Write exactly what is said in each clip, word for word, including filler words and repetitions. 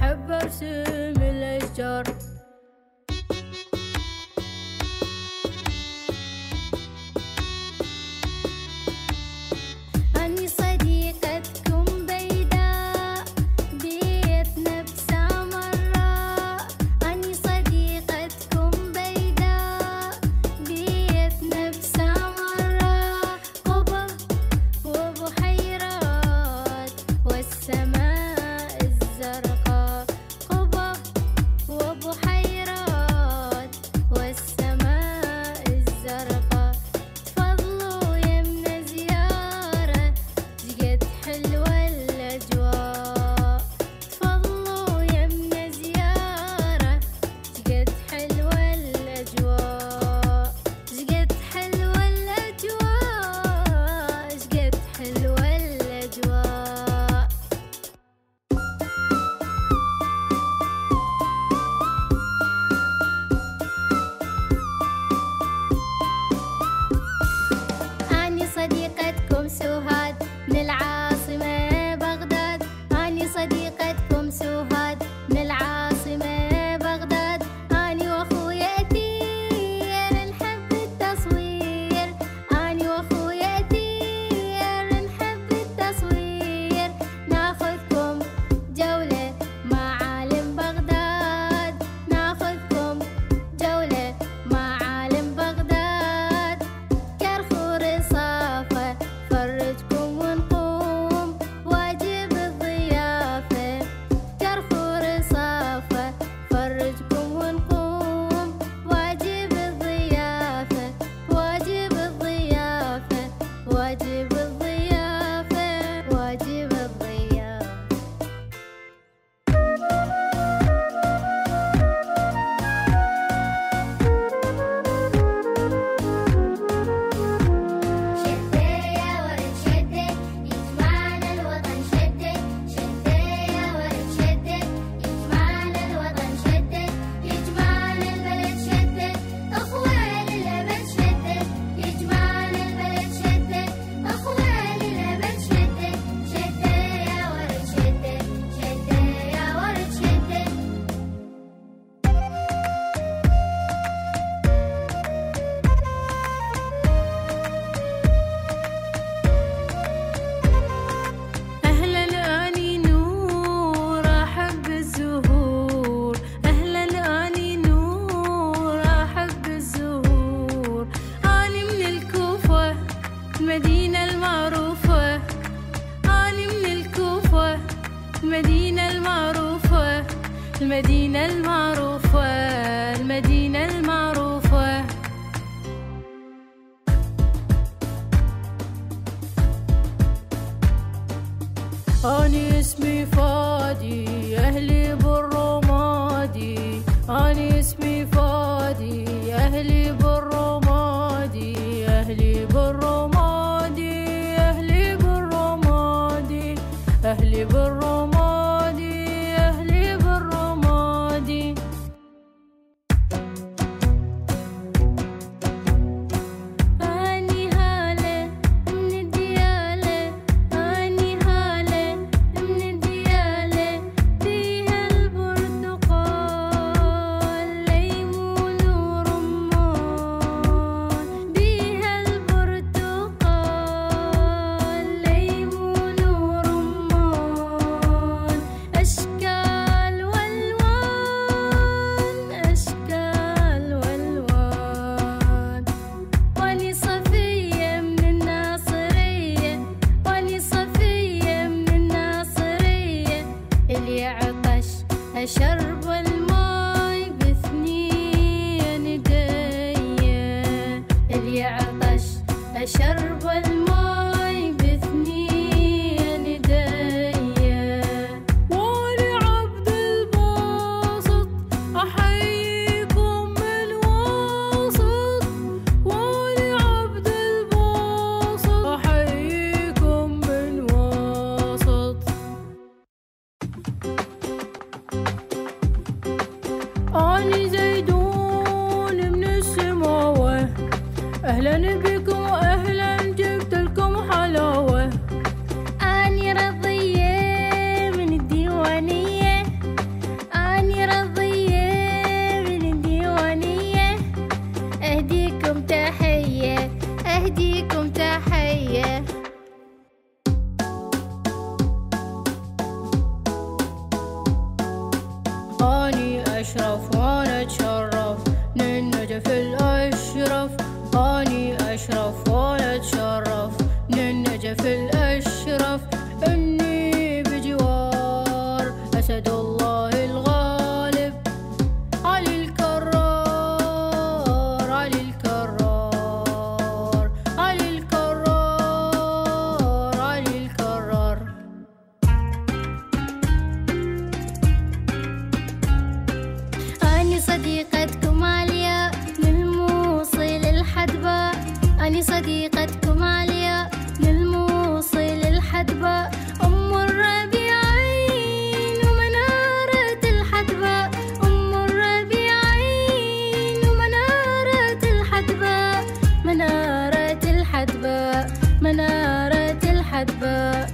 أحب أرسم الأشجار. أني صديقتكم بيداء بيتنا بسامراء. أني صديقتكم بيداء بيتنا بسامراء. قبة وبحيرات والسماء الزرقاء. قبة وبحيرات والسماء الزرقاء. تفضلوا يمنا زيارة شقد حلوة الأجواء. تفضلوا يمنا زيارة شقد حلوة الأجواء. شقد حلوة الأجواء. شقد حلوة الأجواء. أني صديقتكم سهاد من العاصمة بغداد. أني صديقتكم سهاد من العاصمة بغداد. أني وأخويا أثير نحب التصوير. أني وأخويا أثير نحب التصوير. ناخذكم جولة معالم بغداد. ناخذكم جولة معالم بغداد. كرخور صافة فرجكم ونقوم واجب الضيافة. كرخور صافة فرجكم ونقوم واجب الضيافة. واجب الضيافة. واجب الضيافة. واجب الضيافة. شدة يا ورد شدة يجمعنا الوطن. شدة شدة يا ورد شدة يجمعنا الوطن. شدة يجمعنا البلد. شدة أخوة للأبد. شدة يجمعنا البلد. شدة أخوة للأبد. شدة شدة يا ورد شدة. شدة يا ورد شدة. أهلا أني نور أحب الزهور. أهلا أني نور أحب الزهور. أني من الكوفة المدينة المعروفة. أني من الكوفة المدينة المعروفة. المدينة المعروفة. المدينة المعروفة. أني اسمي فادي أهلي بالرمادي. أني اسمي فادي أهلي بالرمادي. أهلي بالرمادي. أهلي بالرمادي. أهلي بالرمادي. أهلي بالرمادي. أني هالة من الديالة. أني هالة من الديالة. فيها البرتقال ليمون ورمان. بيها البرتقال ليمون ورمان. أشكال والوان. أشكال والوان. وأني صفية من الناصرية. وأني صفية من الناصرية. اللي عطش أشرب الماي باثنين ايديا. اللي عطش أشرب الماي باثنين ايديا. وأنا عبد الباسط أحييكم من واسط. وأنا عبد الباسط أحييكم من واسط. أني زيدون من السماوة. أهلا بكم وأهلا جبت لكم حلاوة. أني رضية من الديوانية. أشرف وأنا أتشرف للنجف الأشرف. أني أشرف وأنا أتشرف للنجف الأشرف. إني بجوار أسد الله الغالب علي الكرار، علي الكرار، علي الكرار، علي الكرار. أني صديقتكم عليا للموصل الحدبة، أني صديقتكم عليا للموصل الحدبة. أم الربيعين ومنارة الحدبة، أم الربيعين ومنارة الحدبة، منارة الحدبة، منارة الحدبة.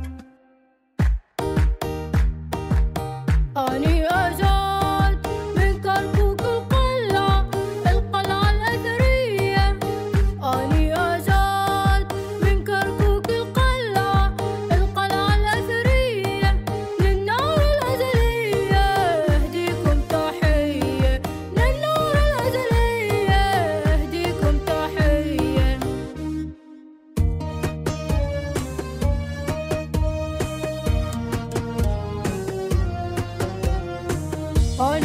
أني أزاد من كركوك القلعة، القلعة الأثرية. أني أزاد من كركوك القلعة، القلعة الأثرية. للنار الأزلية أهديكم تحية، للنار الأزلية أهديكم تحية. أني